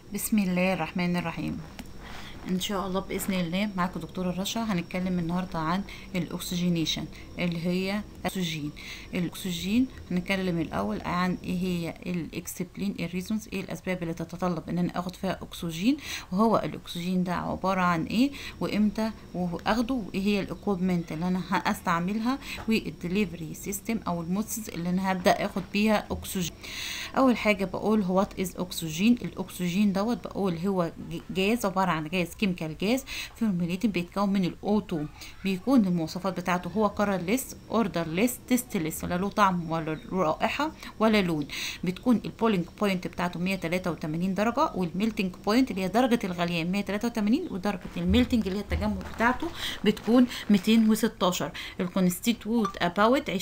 بسم الله الرحمن الرحيم. ان شاء الله باذن الله معاكم دكتوره رشا. هنتكلم النهارده عن الاكسجينيشن اللي هي الاكسجين. هنتكلم الاول عن ايه هي الاكسبلين الريزونز، ايه الاسباب اللي تتطلب ان انا اخد فيها اكسجين، وهو الاكسجين ده عباره عن ايه، وامتى واخده، وايه هي الاكويبمنت اللي انا هستعملها، والدليفري سيستم او المودز اللي انا هبدا اخد بيها اكسجين. اول حاجه بقول هو وات از اكسجين. الاكسجين دوت بقول هو جاز، عباره عن جاز كيميكال جاز فورميليتد، بيتكون من الاوتو، بيكون المواصفات بتاعته هو كارلس اوردرلس تيستلس، لا له طعم ولا رائحه ولا لون. بتكون البولينج بوينت بتاعته 183 درجه، والميلتنج بوينت اللي هي درجه الغليان 183، ودرجه الميلتنج اللي هي التجمد بتاعته بتكون 216. الكونستيتوت اباوت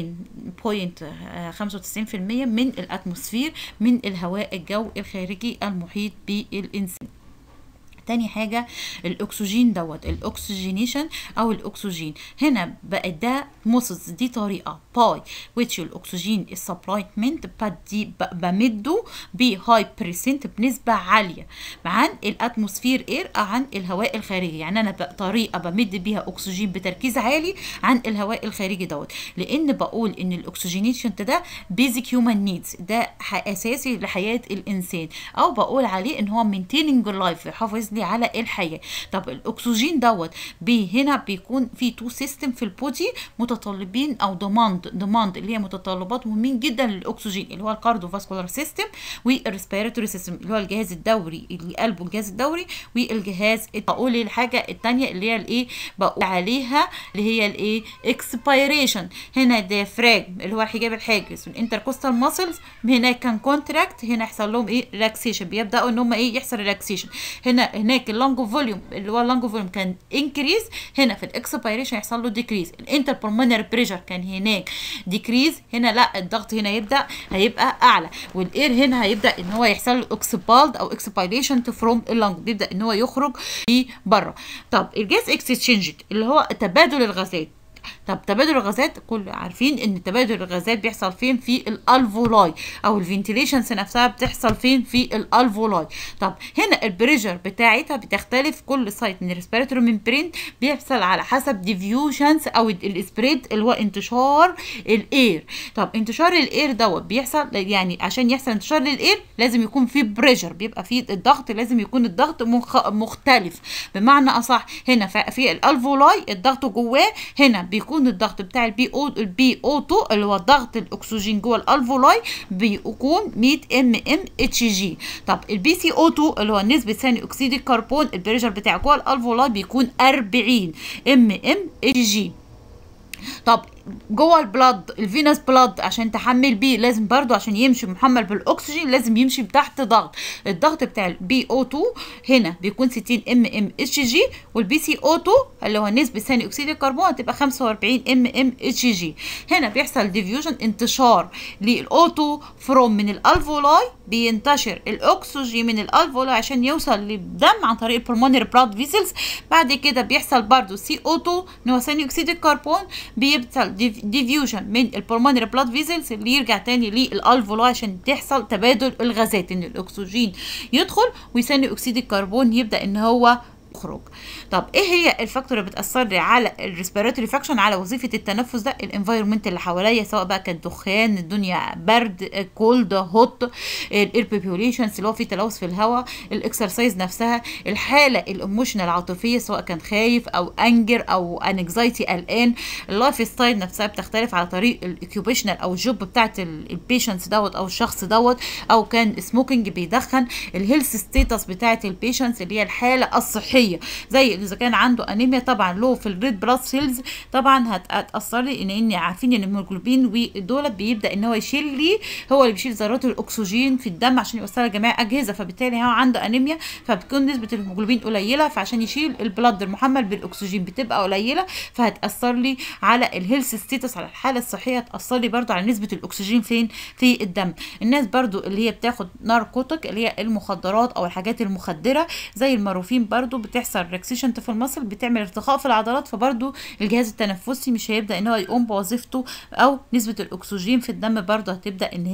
20.95% من الاتموسفير، من الهواء الجو الخارجي المحيط بالانسان. تاني حاجة الأكسجين دوت الأكسجينيشن أو الأكسجين. هنا بقى ده موسس، دي طريقة باي which الأكسجين السبلايمنت بدي بمده بهاي بريسنت، بنسبة عالية عن الأتموسفير إير أو عن الهواء الخارجي. يعني أنا بقى طريقة بمد بيها أكسجين بتركيز عالي عن الهواء الخارجي دوت، لأن بقول إن الأكسجينيشن ده بيزك هيومن نيدز، ده أساسي لحياة الإنسان، أو بقول عليه إن هو maintaining life، يحافظ على الحياه. طب الاكسجين دوت هنا بيكون في تو سيستم في البودي متطلبين، او ديماند اللي هي متطلبات مهمين جدا للاكسجين، اللي هو الكارديو فاسكولار سيستم والريسبيراتوري سيستم اللي هو الجهاز الدوري اللي قلبه الجهاز الدوري، والجهاز بقول الحاجه الثانيه اللي هي الايه بقول عليها اللي هي الايه اكسبيريشن. هنا الديافراجم اللي هو الحجاب الحاجز، والانتركوستال ماسلز هناك كان كونتراكت، هنا يحصل لهم ايه ريلاكسيشن، بيبداوا ان هم ايه يحصل ريلاكسيشن. هناك اللونج فوليوم اللي هو اللونج فوليوم كان انكريز، هنا في الاكسبيريشن يحصل له ديكريز. الانتربلمونري بريشر كان هناك ديكريز، هنا لا الضغط هنا هيبقى اعلى، والاير هنا هيبدا ان هو يحصل له اكسبالد او اكسبيريشن فروم اللونج، بيبدا ان هو يخرج بره. طب الجاز اكسشينج اللي هو تبادل الغازات. طب تبادل الغازات كل عارفين ان تبادل الغازات بيحصل فين؟ في الالفولاي، او الفنتيليشنز نفسها بتحصل فين؟ في الالفولاي. طب هنا البريشر بتاعتها بتختلف كل سايت من الريسبيراتوري ممبرين، بيحصل على حسب ديفيوجنز او السبريد اللي هو انتشار الاير. طب انتشار الاير دوت بيحصل، يعني عشان يحصل انتشار للاير لازم يكون في بريشر، بيبقى في الضغط، لازم يكون الضغط مختلف. بمعنى اصح هنا في الالفولاي الضغط جواه هنا بيكون الضغط بتاع البي او 2 اللي هو ضغط الاكسجين جوه الالفولاي بيكون 100 ام اتش جي. طب البي سي او 2 اللي هو نسبه ثاني اكسيد الكربون، البريشر بتاعه جوه الالفولاي بيكون 40 ام اتش جي. طب جوه البلد الفينوس بلد عشان تحمل بيه لازم برضو عشان يمشي محمل بالاكسجين لازم يمشي تحت ضغط. الضغط بتاع البي او 2 هنا بيكون 60 ام اتش جي، والبي سي او 2 اللي هو نسبه ثاني اكسيد الكربون هتبقى 45 ام اتش جي. هنا بيحصل ديفيوجن، انتشار للاو 2 فروم من الالفولاي، بينتشر الاكسجين من الالفولاي عشان يوصل للدم عن طريق البلمونري بلاد فيسلز. بعد كده بيحصل برضو سي او 2 اللي هو ثاني اكسيد الكربون، بيحصل ديفيوجن من البلمونري بلاد فيزلز اللي يرجع تاني للالفولاي عشان تحصل تبادل الغازات، ان الاكسجين يدخل وثاني اكسيد الكربون يبدا ان هو يخرج. طب ايه هي الفاكتور اللي بتاثر لي على الريسبيراتوري فاكشن، على وظيفه التنفس ده؟ الانفايرمنت اللي حواليا، سواء بقى كان دخان، الدنيا برد، كولد، هوت، الاير بوبيوليشنز اللي هو في تلوث في الهواء، الاكسرسايز نفسها، الحاله الايموشنال العاطفيه سواء كان خايف او انجر او انكزايتي قلقان، اللايف ستايل نفسها بتختلف على طريق الاوكيوبيشنال او الجوب بتاعت البيشنتس دوت او الشخص دوت، او كان سموكينج بيدخن، الهيلث ستيتس بتاعت البيشنتس اللي هي الحاله الصحيه، زي اذا كان عنده انيميا طبعا لو في الريد بلاد سيلز طبعا هتاثر لي، ان عارفين ان الهيموجلوبين ودول بيبدا ان هو يشيل لي، هو اللي بيشيل ذرات الاكسجين في الدم عشان يوصلها لجميع اجهزه، فبالتالي هو عنده انيميا فبتكون نسبه الهيموجلوبين قليله، فعشان يشيل البلاد المحمل بالاكسجين بتبقى قليله، فهتاثر لي على الهيلث ستيتس، على الحاله الصحيه، هتاثر لي برده على نسبه الاكسجين فين؟ في الدم. الناس برده اللي هي بتاخد ناركوتيك اللي هي المخدرات او الحاجات المخدره زي المورفين برده بتحصل ريلاكسيشن في المصل، بتعمل ارتخاء في العضلات، فبرضو الجهاز التنفسي مش هيبدا ان هو يقوم بوظيفته، او نسبه الاكسجين في الدم برضو هتبدا ان هي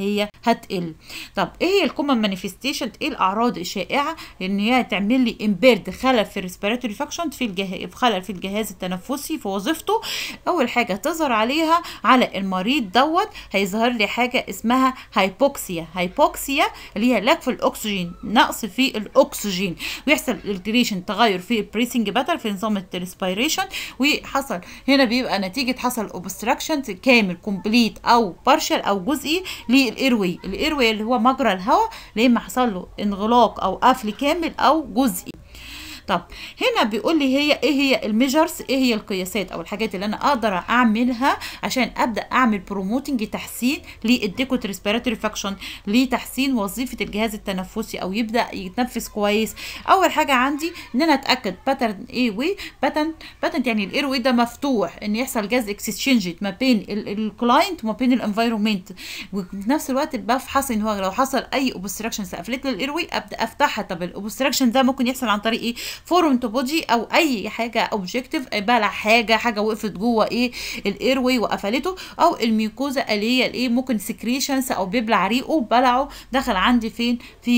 هتقل. طب ايه هي الكومن مانيفستيشن؟ ايه الاعراض الشائعه ان هي تعمل لي امبيرد، خلل في الريسبيراتوري فانكشن، في خلل في الجهاز التنفسي في وظيفته. اول حاجه تظهر عليها على المريض دوت هيظهر لي حاجه اسمها هايبوكسيا. هايبوكسيا اللي هي لاك في الاكسجين، نقص في الاكسجين، ويحصل التريشن، تغير في البريسنج باتر في نظام الريسبيريشن، وحصل هنا بيبقى نتيجه حصل اوبستراكشن كامل كومبليت او بارشل او جزئي للايروي. الايروي اللي هو مجرى الهواء، لما حصل له انغلاق او قفل كامل او جزئي. طب هنا بيقول لي ايه هي الميجرز، ايه هي القياسات او الحاجات اللي انا اقدر اعملها عشان ابدا اعمل بروموتنج، تحسين للديكوت ريسبيراتوري فانكشن، لتحسين وظيفه الجهاز التنفسي او يبدا يتنفس كويس. اول حاجه عندي ان انا اتاكد باترن ايه واي باترن يعني الاير واي ده مفتوح، ان يحصل جاز اكسشينج ما بين الكلاينت وما بين الانفايرمنت، وفي نفس الوقت بفحص ان هو لو حصل اي اوبستراكشن قفلت لي الاير واي ابدا افتحها. طب الاوبستراكشن ده ممكن يحصل عن طريق ايه؟ فورم تو بودي او اي حاجه اوبجكتيف، بلع حاجه وقفت جوه ايه الاير واي وقفلته، او الميوكوزا اللي هي الايه ممكن سكريشنز او بيبلع ريقه بلعه دخل عندي فين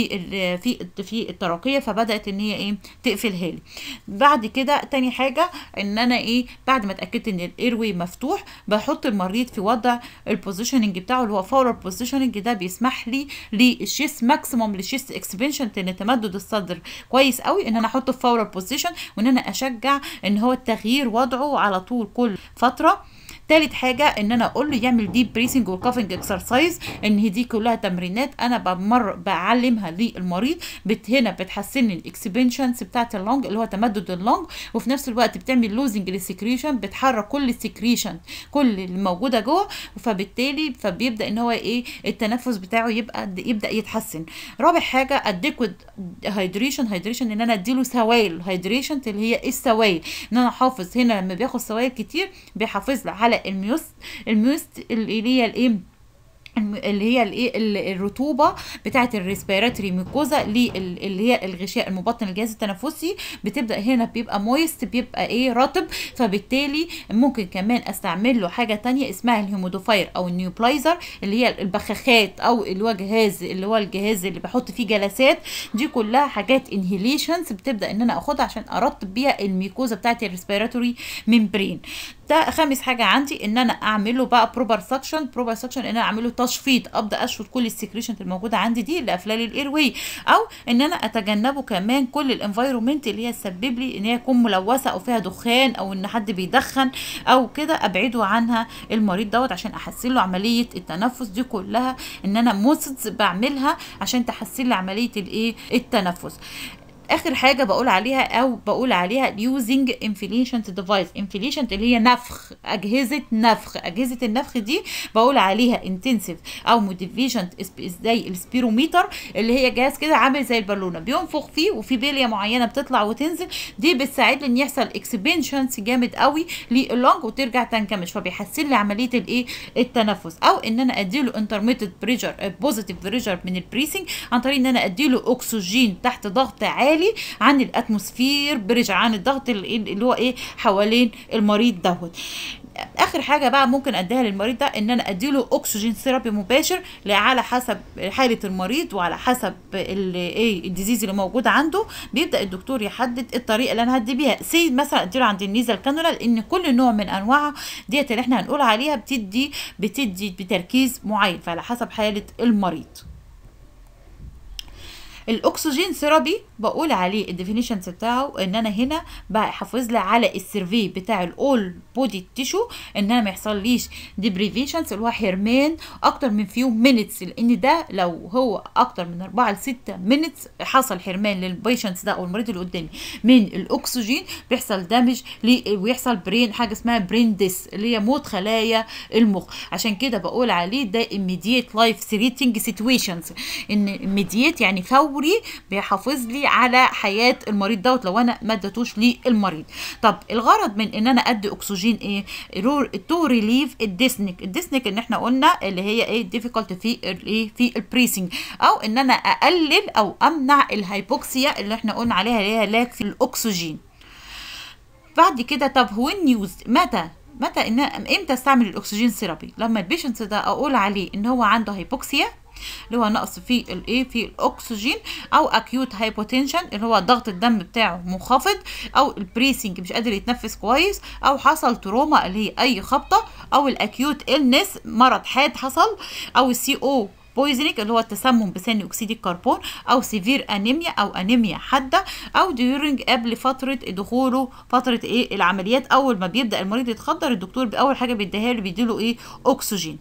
في التراقيه، فبدات ان هي ايه تقفلها لي. بعد كده تاني حاجه ان انا ايه بعد ما اتاكدت ان الاير واي مفتوح بحط المريض في وضع البوزيشننج بتاعه اللي هو فورر بوزيشننج. ده بيسمح لي للشيست ماكسيموم للشيست اكسبنشن، ان تمدد الصدر كويس قوي، ان انا احطه في فورر بوزيشن، وان انا اشجع ان هو التغيير وضعه على طول كل فتره. تالت حاجه ان انا اقول له يعمل ديب بريسنج وكافنج اكسرسايز، ان هي دي كلها تمرينات انا بعلمها للمريض، هنا بتحسن الاكسبنشنز بتاعت اللونج اللي هو تمدد اللونج، وفي نفس الوقت بتعمل لوزنج للسكريشن، بتحرك كل السكريشن كل اللي موجوده جوه، فبالتالي فبيبدا ان هو ايه التنفس بتاعه يبدا يتحسن. رابع حاجه اديكويد هيدريشن ان انا اديله سوائل هيدريشن اللي هي السوائل، ان انا احافظ هنا لما بياخد سوائل كتير بيحافظ له على الميوست اللي هي الايه الرطوبه بتاعه الريسبيراتوري ميكوزا اللي هي الغشاء المبطن الجهاز التنفسي، بتبدا هنا بيبقى مويست، بيبقى ايه رطب، فبالتالي ممكن كمان استعمل له حاجه تانية اسمها الهيمودوفاير او النيوبلايزر اللي هي البخاخات، او اللي هو الجهاز اللي بحط فيه جلسات. دي كلها حاجات انهيليشنز بتبدا ان انا اخدها عشان ارطب بيها الميكوزا بتاعه الريسبيراتوري ممبرين. ده خامس حاجه عندي ان انا اعمل له بقى بروبر سكشن ان انا اعمل له تشفيط، ابدا اشفط كل السكريشن الموجوده عندي دي اللي قافله لي الاير واي، او ان انا اتجنبه كمان كل الانفايرومنت اللي هي تسبب لي ان هي تكون ملوثه او فيها دخان او ان حد بيدخن او كده، ابعده عنها المريض دوت عشان احسن له عمليه التنفس. دي كلها ان انا موسدز بعملها عشان تحسن لي عمليه الايه التنفس. اخر حاجه بقول عليها using inflation device. inflation اللي هي نفخ، اجهزه النفخ دي بقول عليها intensive او motivation زي السبيروميتر اللي هي جهاز كده عامل زي البالونه بينفخ فيه وفي بليه معينه بتطلع وتنزل، دي بتساعد لي ان يحصل اكسبنشنز جامد قوي لللونج وترجع تنكمش، فبيحسن لي عمليه الايه التنفس. او ان انا اديله intermittent pressure positive pressure من البريسنج عن طريق ان انا اديله اكسجين تحت ضغط عالي عن الاتموسفير برجع عن الضغط اللي هو ايه حوالين المريض دوت. اخر حاجه بقى ممكن اديها للمريض ده ان انا اديله اكسجين ثيرابي مباشر على حسب حاله المريض وعلى حسب الديزيز اللي موجود عنده. بيبدا الدكتور يحدد الطريقه اللي انا هدي بيها، مثلا اديله عند النيزل كانولا، لان كل نوع من انواعها ديت اللي احنا هنقول عليها بتدي بتركيز معين فعلى حسب حاله المريض. الاكسجين ثيرابي بقول عليه الديفينيشنز بتاعه ان انا هنا بحافظ لي على السيرفي بتاع الاول بودي تيشو، ان انا ما يحصليش ديبريفيشنز اللي هو حرمان اكتر من فيو مينتس، لان ده لو هو اكتر من 4 ل 6 مينتس حصل حرمان للبيشنتس ده او المريض اللي قدامي من الاكسجين بيحصل دامج ويحصل حاجه اسمها برين ديس اللي هي موت خلايا المخ. عشان كده بقول عليه ده immediate life threatening situations، ان immediate يعني فوري بيحافظ لي على حياه المريض دوت لو انا ما اديتوش للمريض. طب الغرض من ان انا ادي اكسجين ايه؟ تو ريليف الديسنك ان احنا قلنا اللي هي ايه difficult في البريسنج، او ان انا اقلل او امنع الهايبوكسيا اللي احنا قلنا عليها اللي هي لاك في الاكسجين. بعد كده طب هو نيوز امتى استعمل الاكسجين ثيرابي؟ لما البيشنت ده اقول عليه ان هو عنده هايبوكسيا اللي هو نقص في الايه في الاكسجين، او اكيوت هايبوتنشن اللي هو ضغط الدم بتاعه منخفض، او البريسنج مش قادر يتنفس كويس، او حصل تروما اللي هي اي خبطه، او الاكيوت النس مرض حاد حصل، او السي او بويزنيك اللي هو التسمم بثاني اكسيد الكربون، او سيفير انيميا او انيميا حاده، او ديورنج قبل فتره دخوله فتره ايه العمليات. اول ما بيبدا المريض يتخدر الدكتور باول حاجه بيديها له بيديله ايه اكسجين.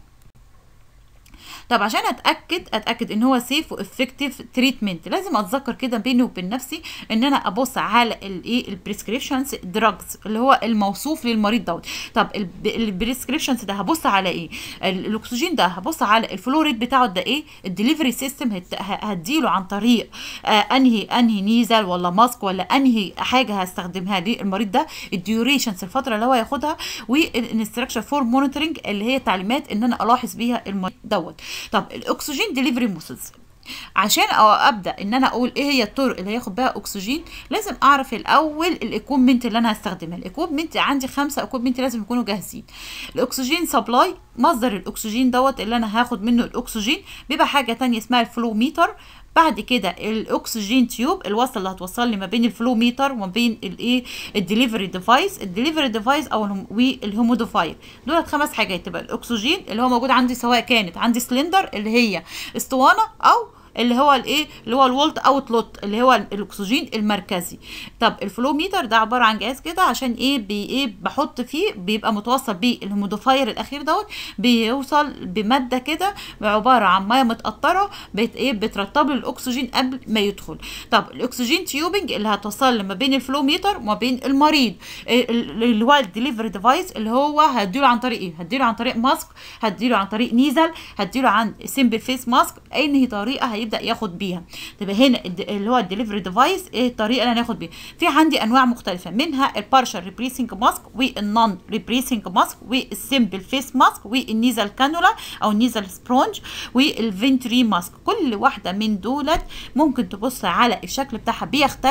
طب عشان اتاكد ان هو سيف وافكتيف تريتمنت لازم اتذكر كده بيني وبين نفسي ان انا ابص على الايه البريسكريبشنز دراجز اللي هو الموصوف للمريض دوت. طب البريسكريبشنز ده هبص على ايه؟ الاكسجين ده هبص على الفلو ريت بتاعه ده ايه، الدليفري سيستم هديله عن طريق انهي نيزل ولا ماسك ولا انهي حاجه هستخدمها للمريض ده، الديوريشنز الفتره اللي هو ياخدها، والانستراكشن فور مونيتورنج اللي هي تعليمات ان انا الاحظ بيها المريض دوت. طب الاكسجين ديليفري ميثودز، عشان ابدا ان انا اقول ايه هي الطرق اللي هياخد بها اكسجين لازم اعرف الاول الايكويبمنت اللي انا هستخدمها. الايكويبمنت عندي 5 ايكويبمنت لازم يكونوا جاهزين. الاكسجين سبلاي، مصدر الاكسجين دوت اللي انا هاخد منه الاكسجين، بيبقى حاجه تانية اسمها الفلو ميتر. بعد كده الاكسجين تيوب، الوصله اللي هتوصل لي ما بين الفلو ميتر وما بين الايه الدليفري ديفايس، الدليفري ديفايس او والهيموديفاير. دول 5 حاجات. تبقى الاكسجين اللي هو موجود عندي سواء كانت عندي سلندر اللي هي اسطوانه، او اللي هو الايه اللي هو الولت اوتلوت اللي هو الاكسجين المركزي. طب الفلو ميتر ده عباره عن جهاز كده عشان ايه بحط فيه، بيبقى متوصل بالهيموديفاير الاخير دوت، بيوصل بماده كده عباره عن ميه متقطره بترطب له الاكسجين قبل ما يدخل. طب الاكسجين تيوبنج اللي هتوصل ما بين الفلو ميتر وما بين المريض، اللي هو الدليفري ديفايس اللي هو هديله عن طريق ايه، هديله عن طريق ماسك، هديله عن طريق نيزل، هديله عن سيمبل فيس ماسك، انهي طريقه هيبدا ياخد بيها. تبقى هنا اللي هو الدليفري ديفايس ايه الطريقه اللي انا هاخد بيها. في عندي انواع مختلفه منها البارشال ريبريسنج ماسك، والنون ريبريسنج ماسك، والسيمبل فيس ماسك، والنيزل كانولا او النيزل سبرونج، والفنتري ماسك. كل واحده من دولت ممكن تبص على الشكل بتاعها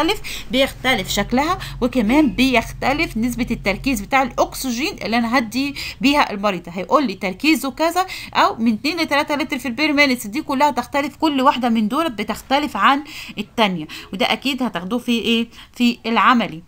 بيختلف شكلها، وكمان بيختلف نسبه التركيز بتاع الاكسجين اللي انا هدي بيها المريض. هيقول لي تركيزه كذا، او من 2 ل 3 لتر في البير مينتس. دي كلها تختلف، كل واحده من دول بتختلف عن التانية، وده اكيد هتاخدوه في ايه في العملي.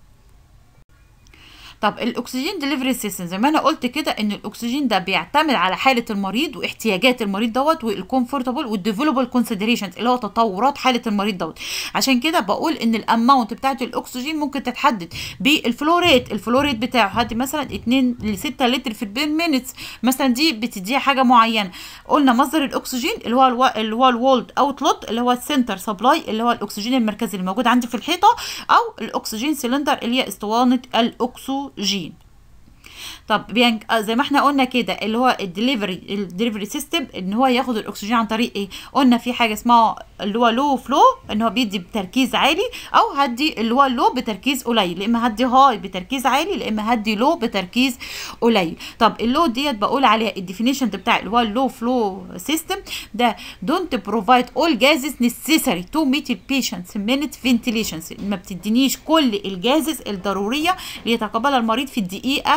طب الاكسجين ديليفري سيستم زي ما انا قلت كده ان الاكسجين ده بيعتمد على حاله المريض واحتياجات المريض دوت، والكومفورتابل والديفلوبل كونسيدريشنز اللي هو تطورات حاله المريض دوت. عشان كده بقول ان الاماونت بتاعت الاكسجين ممكن تتحدد بالفلوريت. الفلوريت بتاعه هدي مثلا 2 ل 6 لتر في البير مينتس مثلا، دي بتديها حاجه معينه. قلنا مصدر الاكسجين اللي هو الولد اوتلوت اللي هو السنتر سبلاي اللي هو الاكسجين المركزي اللي موجود عندي في الحيطه، او الاكسجين سلندر اللي هي اسطوانه الاكسجين. طب زي ما احنا قلنا كده اللي هو الدليفري سيستم ان هو ياخد الاكسجين عن طريق ايه؟ قلنا في حاجه اسمها اللي هو لو فلو ان هو بيدي بتركيز عالي، او هدي اللي هو لو بتركيز قليل، يا اما هدي هاي بتركيز عالي، يا اما هدي لو بتركيز قليل. طب اللو ديت بقول عليها الديفينيشن بتاع اللي هو اللو فلو سيستم ده don't provide all gases necessary to meet the patient's minute ventilations. ما بتدينيش كل الجازز الضروريه ليتقبلها المريض في دقيقه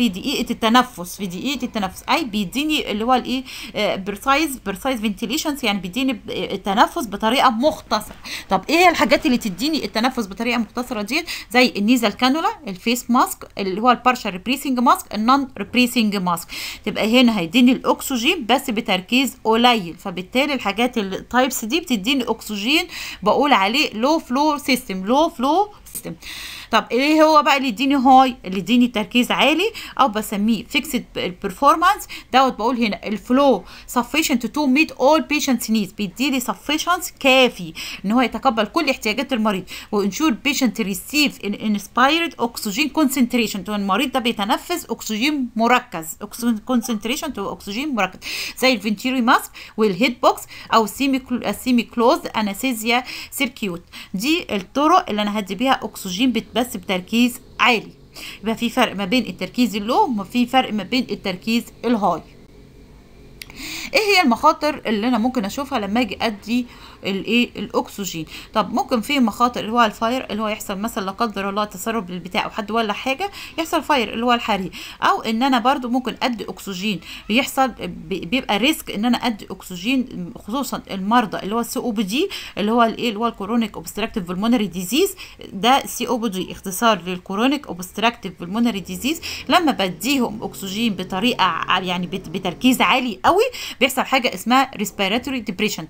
التنفس، اي بيديني اللي هو الايه بريسايز فنتيليشنز، يعني بيديني التنفس بطريقه مختصره. طب ايه هي الحاجات اللي تديني التنفس بطريقه مختصره ديت؟ زي النيزل كانولا، الفيس ماسك اللي هو البارشال ريبريسنج ماسك، النون ريبريسنج ماسك. تبقى هنا هيديني الاكسجين بس بتركيز قليل، فبالتالي الحاجات التايبس دي بتديني اكسجين بقول عليه لو فلو سيستم. طب ايه هو بقى اللي يديني هاي؟ اللي يديني تركيز عالي او بسميه فيكسد بيرفورمانس دوت. بقول هنا الفلو sufficient to meet all patients needs، بيديلي sufficient كافي ان هو يتقبل كل احتياجات المريض، وانشور patient receive an inspired oxygen concentration. المريض ده بيتنفس اكسجين مركز، concentration to اكسجين مركز، زي الفنتيري ماسك والهيد بوكس او السيمي كلوز انستيزيا سيركيوت. دي الطرق اللي انا هدي بيها اكسجين بس بتركيز عالي. يبقى في فرق ما بين التركيز اللو وفي فرق ما بين التركيز الهاي. ايه هي المخاطر اللي انا ممكن اشوفها لما اجي ادي الايه الاكسجين؟ طب ممكن في مخاطر اللي هو الفاير، اللي هو يحصل مثلا لا قدر الله تسرب للبتاع او حد ولا حاجه يحصل فاير اللي هو الحريق، او ان انا برضو ممكن ادي اكسجين يحصل بيبقى ريسك ان انا ادي اكسجين، خصوصا المرضى اللي هو السي او بي دي اللي هو الايه اللي هو الكرونيك اوبستراكتيف بالمونري ديزيز. ده سي او بي دي اختصار للكرونيك اوبستراكتيف بالمونري ديزيز. لما بديهم اكسجين بطريقه يعني بتركيز عالي قوي بيحصل حاجه اسمها ريسبيراتوري ديبريشن.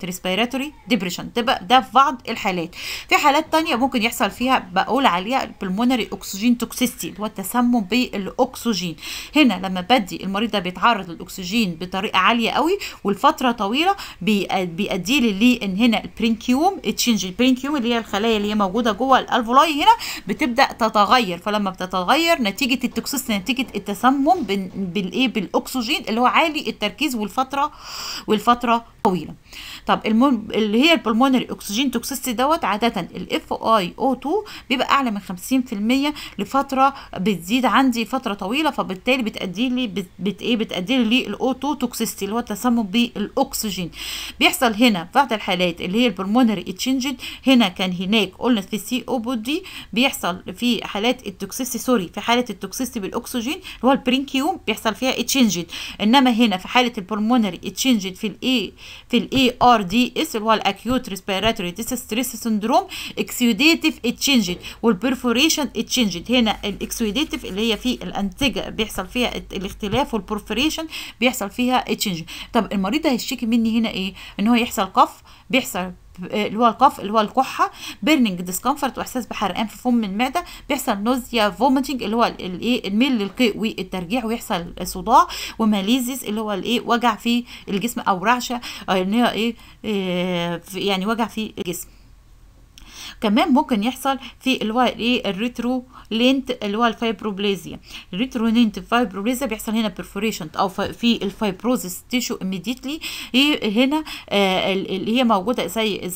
تبقى ده في بعض الحالات. في حالات تانية ممكن يحصل فيها بقول عليها البلمونري اكسجين توكسيستي اللي هو التسمم بالاكسجين. هنا لما بدي المريض ده بيتعرض للاكسجين بطريقه عاليه قوي والفتره طويله بيؤدي لي ان هنا البرينكيوم تشينج. البرينكيوم اللي هي الخلايا اللي هي موجوده جوه الالفولاي هنا بتبدا تتغير، فلما بتتغير نتيجه التوكسيستي نتيجه التسمم بالايه بالاكسجين اللي هو عالي التركيز والفتره طويله. طب اللي هي البلمونري اكسجين توكسيستي دوت عاده الاف اي او 2 بيبقى اعلى من 50% لفتره بتزيد عندي فتره طويله، فبالتالي بتؤدي لي الاو 2 توكسيستي اللي هو التسمم بالاكسجين. بيحصل هنا بعض الحالات اللي هي البلمونري اتشنجد. هنا كان هناك قلنا في السي او بودي بيحصل في حالات التوكسيستي في حاله التوكسيستي بالاكسجين اللي هو البرينكيوم بيحصل فيها اتشنجد. انما هنا في حاله البلمونري اتشنجد في الاي ار دي اس اللي هو الاكيوت ريسبيراتوري ديستريس سندروم اكسيوديتيف اتشنجد والبرفوريشن اتشنجد. هنا الاكسيوديتيف اللي هي في الانسجه بيحصل فيها الاختلاف والبرفوريشن بيحصل فيها اتشنجد. طب المريض ده هيشتكي مني هنا ايه؟ ان هو يحصل قف، بيحصل اللي هو القف اللي هو الكحه، بيرنينج ديسكمفورت واحساس بحرقان في فم المعده، بيحصل نوزيا فوميتنج اللي هو الايه الميل للقيء والترجيع، ويحصل صداع، وماليزيس اللي هو الايه وجع في الجسم او رعشه ان هي ايه يعني وجع في الجسم. كمان ممكن يحصل في اللي هو ايه الريترو لينت اللي هو الفايبروبلازيا. الريترو لينت فايبروبلازيا بيحصل هنا بيرفوريشن او في الفايبروزس تيشو ايميديتلي. هنا اللي هي موجوده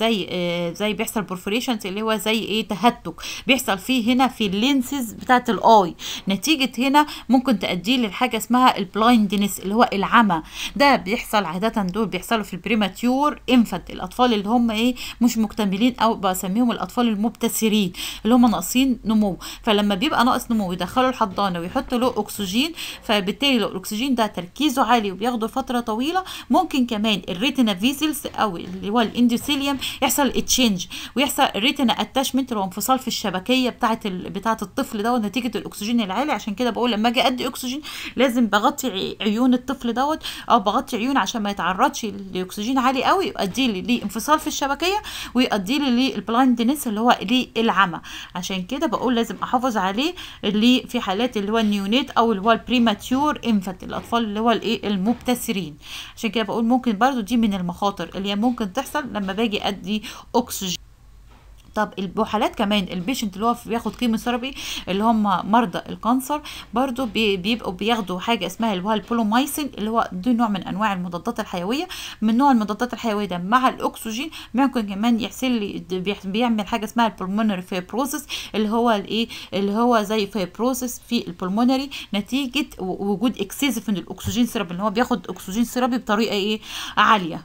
زي بيحصل بيرفوريشن اللي هو زي ايه تهتك بيحصل فيه هنا في اللينسز بتاعه الاي. نتيجه هنا ممكن تؤدي لحاجه اسمها البلايندنس اللي هو العمى. ده بيحصل عاده دول بيحصلوا في البريماتيور انفانت، الاطفال اللي هم ايه مش مكتملين او بسميهم الاطفال المبتسرين اللي هم ناقصين نمو. فلما بيبقى ناقص نمو يدخلوا الحضانه ويحطوا له اكسجين، فبالتالي لو الاكسجين ده تركيزه عالي وبياخده فتره طويله ممكن كمان الريتنا فيزلز او اللي هو الاندوثيليوم يحصل اتشينج ويحصل ريتنا اتاشمنت اللي هو انفصال في الشبكيه بتاعه الطفل دوت نتيجه الاكسجين العالي. عشان كده بقول لما اجي ادي اكسجين لازم بغطي عيون الطفل دوت او بغطي عيون عشان ما يتعرضش لاكسجين عالي قوي يؤدي لي انفصال في الشبكيه ويؤدي لي البلايندنس اللي هو العمى. عشان كده بقول لازم احافظ عليه اللي في حالات اللي هو النيونيت او اللي هو البريماتيور انفانت الاطفال اللي هو الايه المبتسرين. عشان كده بقول ممكن برضو دي من المخاطر اللي هي ممكن تحصل لما باجي ادي اكسجين. طب الحالات كمان البيشنت اللي هو بياخد كيموثيرابي اللي هم مرضى الكانسر برضو بيبقوا بياخدوا حاجه اسمها اللي هو البولومايسين اللي هو ده نوع من انواع المضادات الحيويه. من نوع المضادات الحيويه ده مع الاكسجين ممكن كمان يحصل لي بيعمل حاجه اسمها البولمونري فايبروسيس اللي هو الايه اللي هو زي فايبروسيس في البولمونري نتيجه وجود اكسسيف من الاكسجين سيرابي اللي هو بياخد اكسجين سيرابي بطريقه ايه عاليه.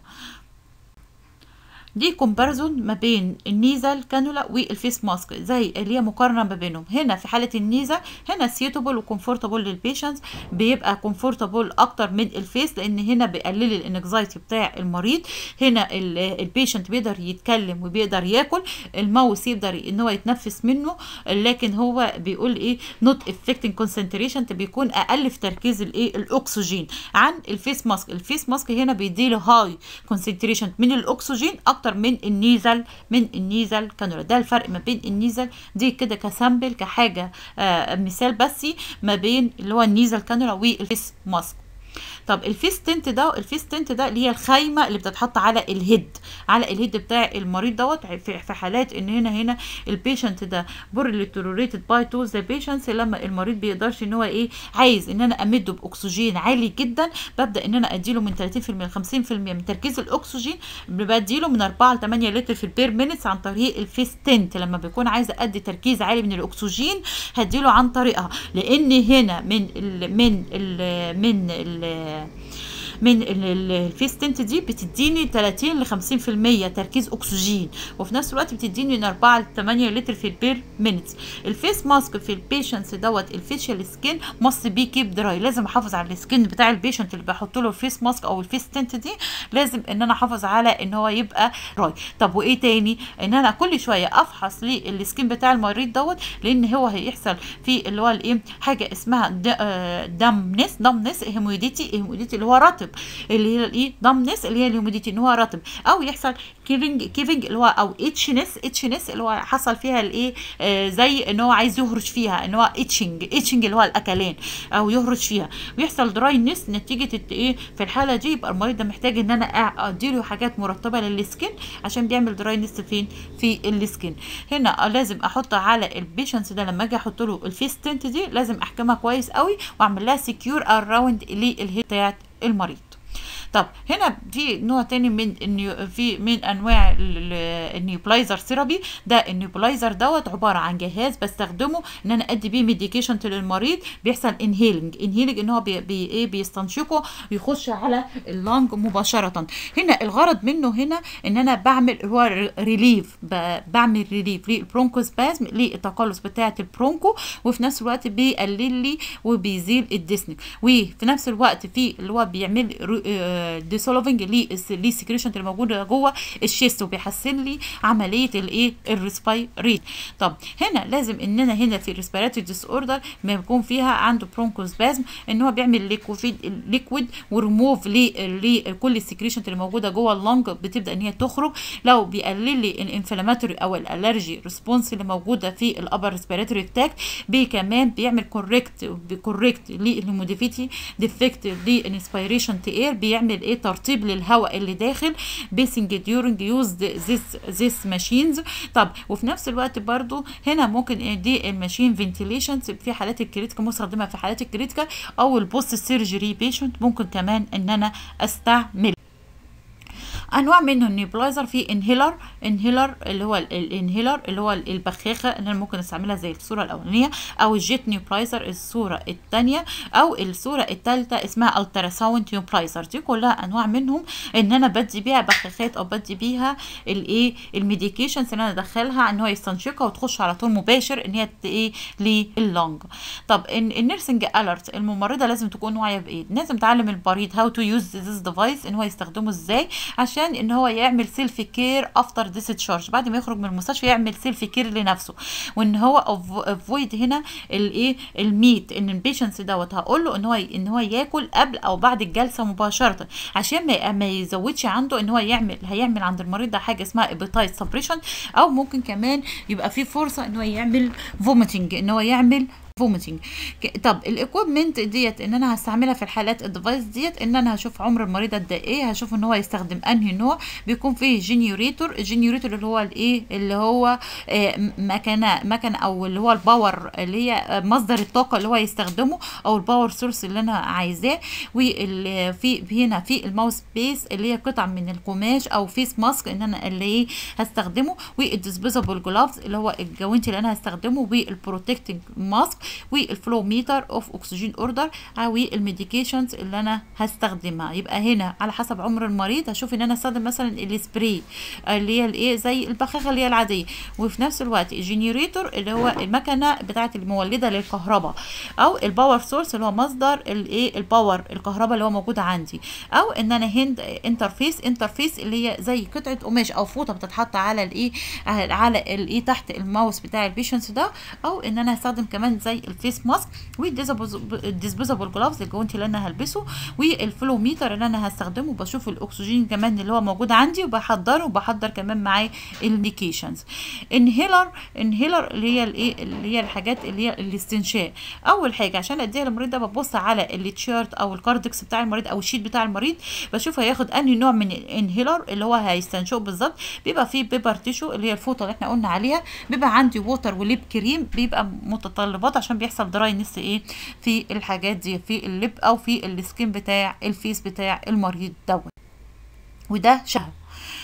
دي كومباريزون ما بين النيزل كانولا والفيس ماسك زي اللي هي مقارنه ما بينهم. هنا في حاله النيزل هنا سيوتابل وكومفورتابل للبيشنتس، بيبقى كومفورتابل اكتر من الفيس لان هنا بيقلل الانكزايتي بتاع المريض. هنا البيشنت بيقدر يتكلم وبيقدر ياكل، الماوس يقدر ان هو يتنفس منه، لكن هو بيقول ايه نوت افكتنج كونسنتريشن بيكون اقل في تركيز الايه الاكسجين عن الفيس ماسك. الفيس ماسك هنا بيديله هاي كونسنتريشن من الاكسجين اكتر من النيزل كانولا. ده الفرق ما بين النيزل دي كده كسامبل كحاجه مثال بس ما بين اللي هو النيزل كانولا والفيس ماسك. طب الفيس تنت ده اللي هي الخايمه اللي بتتحط على الهيد بتاع المريض دوت في حالات ان هنا البيشنت ده بورلي توليريتد باي تو ذا بيشنتس. لما المريض بيقدرش ان هو ايه عايز ان انا امده باكسجين عالي جدا ببدا ان انا اديله من 30% ل 50% من تركيز الاكسجين، بديله من 4 ل 8 لتر في البير مينتس عن طريق الفيس تنت. لما بيكون عايزه ادي تركيز عالي من الاكسجين هديله عن طريقها، لان هنا من الفيس تنت دي بتديني 30 ل 50% تركيز اكسجين، وفي نفس الوقت بتديني من 4 ل 8 لتر في البير مينتس. الفيس ماسك في البيشنتس دوت الفيشال سكين ماست بي كيب دراي، لازم احافظ على السكين بتاع البيشنت اللي بحط له الفيس ماسك او الفيس تنت دي، لازم ان انا احافظ على ان هو يبقى دراي. طب وايه تاني؟ ان انا كل شويه افحص للسكين بتاع المريض دوت، لان هو هيحصل في اللي هو الايه حاجه اسمها دمنس هيموديتي اللي هو رطب، اللي هي الايه دمنس اللي هي الهيموديتي ان هو رطب، او يحصل كيفنج اللي هو او اتشنس اللي هو حصل فيها الايه زي ان هو عايز يهرش فيها، ان هو اتشنج اللي هو الاكلان او يهرش فيها، ويحصل دراينس نتيجه ايه في الحاله دي. يبقى المريض ده محتاج ان انا اديله حاجات مرطبه للسكين عشان بيعمل دراينس فين في السكين. هنا لازم احط على البيشنس ده لما اجي احط له الفيس تنت دي لازم احكمها كويس قوي واعمل لها سكيور اراوند للهيد بتاعت المريض. طب هنا في نوع تاني من انواع النيوبلايزر ثيرابي. ده النيوبلايزر دوت عباره عن جهاز بستخدمه ان انا ادي بيه ميديكيشن للمريض، بيحصل انهيلنج ان هو بيستنشقه ويخش على اللنج مباشره. هنا الغرض منه هنا ان انا بعمل هو ريليف، بعمل ريليف للبرونكوسبازم، للتقلص بتاعه البرونكو، وفي نفس الوقت بيقلل لي وبيزيل الديسنك، وفي نفس الوقت في اللي هو بيعمل ديسولفنج للسكريشن اللي موجوده جوه الشيست، وبيحسن لي عمليه الايه الريسبيريت. طب هنا لازم اننا هنا في الريسبيراتوري ديس اوردر ما يكون فيها عنده برونكوسبازم ان هو بيعمل ليكويد وريموف لكل السكريشن اللي موجوده جوه اللنج، بتبدا ان هي تخرج. لو بيقلل لي الانفلاماتوري او الالرجي ريسبونس اللي موجوده في الابر ريسبيراتوري تراكت، كمان بيعمل كوريكت للهيموديفيتي ديفكت للانسبيريشن تير، بيعمل ايه ترطيب للهواء اللي داخل بيسنج ديورنج يوز ذيس ماشينز. طب وفي نفس الوقت برضو هنا ممكن دي الماشين فنتيليشن في حالات الكريتيكال، مستخدمه في حالات الكريتيكال او البوست سيرجري بيشنت، ممكن كمان ان انا استعمل. انواع منه النيبلايزر في انهيلر اللي هو الانهيلر اللي هو البخاخه اللي انا ممكن استعملها زي الصوره الاولانيه، او الجيت نيبلايزر الصوره الثانيه، او الصوره الثالثه اسمها التراساوند نيبلايزر. دي كلها انواع منهم ان انا بدي بيها بخاخات او بدي بيها الايه الميديكيشنز اللي انا ادخلها ان هو يستنشقها وتخش على طول مباشر ان هي ايه لللنج. طب النيرسنج اليرت الممرضه لازم تكون واعيه بايه، لازم تعلم المريض هاو تو يوز ذيس ديفايس ان هو يستخدمه ازاي، عشان ان هو يعمل سيلف كير افتر ديسشارج، بعد ما يخرج من المستشفى يعمل سيلف كير لنفسه، وان هو افويد هنا الايه الميت، ان البيشنس دوت هقول له ان هو ياكل قبل او بعد الجلسه مباشره، عشان ما يزودش عنده ان هو هيعمل عند المريض ده حاجه اسمها ابيتايت سبريشن، او ممكن كمان يبقى في فرصه ان هو يعمل فوميتنج، ان هو يعمل فوميتنج. طب الاكويبمنت ديت ان انا هستعملها في الحالات الديفايس ديت ان انا هشوف عمر المريض قد ايه، هشوف ان هو يستخدم انهي نوع، بيكون فيه جنريتور اللي هو الايه اللي هو مكنه او اللي هو الباور اللي هي مصدر الطاقه اللي هو يستخدمه، او الباور سورس اللي انا عايزاه. وفي هنا في الماوس بيس اللي هي قطع من القماش او فيس ماسك ان انا اللي ايه هستخدمه، والديسبوزابل جلافز اللي هو الجوانتي اللي انا هستخدمه، والبروتكتنج ماسك، والفلو ميتر اوف اكسجين اوردر، او الميديكيشنز اللي انا هستخدمها. يبقى هنا على حسب عمر المريض هشوف ان انا استخدم مثلا السبراي اللي هي الايه زي البخاخه اللي هي العاديه، وفي نفس الوقت الجنريتور اللي هو المكنه بتاعه المولده للكهرباء، او الباور سورس اللي هو مصدر الايه الباور الكهرباء اللي هو موجود عندي، او ان انا انترفيس اللي هي زي قطعه قماش او فوطه بتتحط على الايه تحت الماوس بتاع البيشنس ده، او ان انا هستخدم كمان زي الفيس ماسك، والديسبوزابل جلافز الجوانتي اللي انا هلبسه، والفلو ميتر اللي انا هستخدمه، بشوف الاكسجين كمان اللي هو موجود عندي وبحضر كمان معاه الانديكيشنز. انهيلر اللي هي الايه اللي هي الحاجات اللي هي الاستنشاق. اول حاجه عشان اديها للمريض ده ببص على التشيرت او الكاردكس بتاع المريض او الشيت بتاع المريض، بشوف هياخد انهي نوع من الانهيلر اللي هو هيستنشقه بالظبط. بيبقى فيه بيبر تيشو اللي هي الفوطه اللي احنا قلنا عليها، بيبقى عندي ووتر وليب كريم، بيبقى متطلبات عشان بيحصل دراينس ايه في الحاجات دي في اللب او في السكين بتاع الفيس بتاع المريض دوت، وده شهر.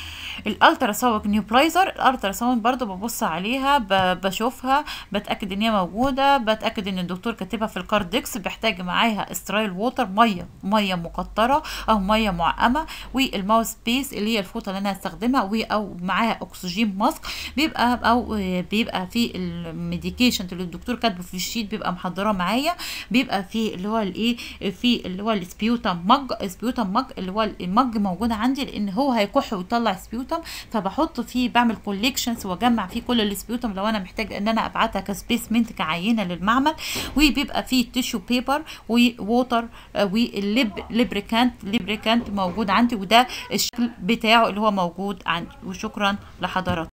الالترا ساوند نيوبلايزر، الالترا ساوند برضو ببص عليها، بشوفها، بتاكد ان هي موجوده، بتاكد ان الدكتور كاتبها في الكاردكس، بحتاج معاها استرايل ووتر، ميه مقطره او ميه معقمه، والماوس بيس اللي هي الفوطه اللي انا هستخدمها، او معاها اكسجين ماسك، بيبقى في الميديكيشن اللي الدكتور كاتبه في الشيت بيبقى محضراه معايا، بيبقى في اللي هو الايه، في اللي هو السبيوتم مج، اللي هو المج موجود عندي، لان هو هيكح ويطلع سبيوتم، فبحط فيه، بعمل كوليكشنز واجمع فيه كل السبيوتم لو انا محتاج ان انا ابعتها كسبيسمنت كعينه للمعمل. وبيبقى فيه تيشو بيبر ووتر والليبريكانت موجود عندي، وده الشكل بتاعه اللي هو موجود عندي. وشكرا لحضراتكم.